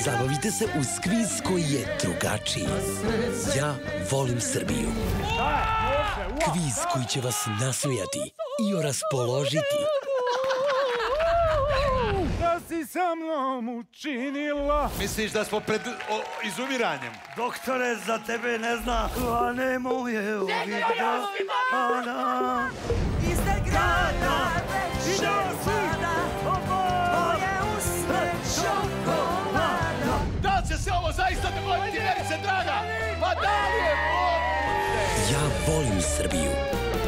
Zabavite se uz kviz koji je drugačiji. Ja volim Srbiju. Kviz koji će vas nasmijati i raspoložiti. Da si sa mnom učinila. Misliš da smo pred izumiranjem? Doktore, za tebe ne zna, a ne moje ovih dana. Iznad grada već pada, moje usne čokolada. Da li će se ovo zaista dogoditi, Verice draga? Pa da li je moguće? Ja volim Srbiju.